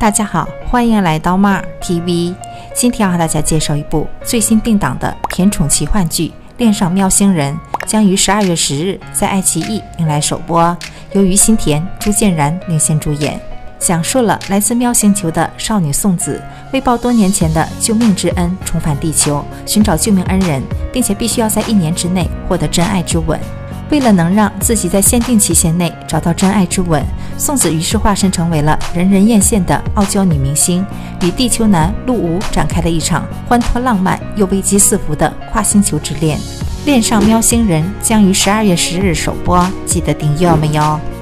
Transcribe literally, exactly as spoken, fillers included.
大家好，欢迎来到 Mar T V。今天要和大家介绍一部最新定档的甜宠奇幻剧《恋上喵星人》，将于十二月十日在爱奇艺迎来首播，由于新田、朱建然领衔主演，讲述了来自喵星球的少女宋子为报多年前的救命之恩，重返地球寻找救命恩人，并且必须要在一年之内获得真爱之吻。为了能让自己在限定期限内找到真爱之吻，宋子于是化身成为了人人艳羡的傲娇女明星，与地球男陆无展开了一场欢脱浪漫又危机四伏的跨星球之恋。恋上喵星人将于十二月十日首播，记得订阅我们哟。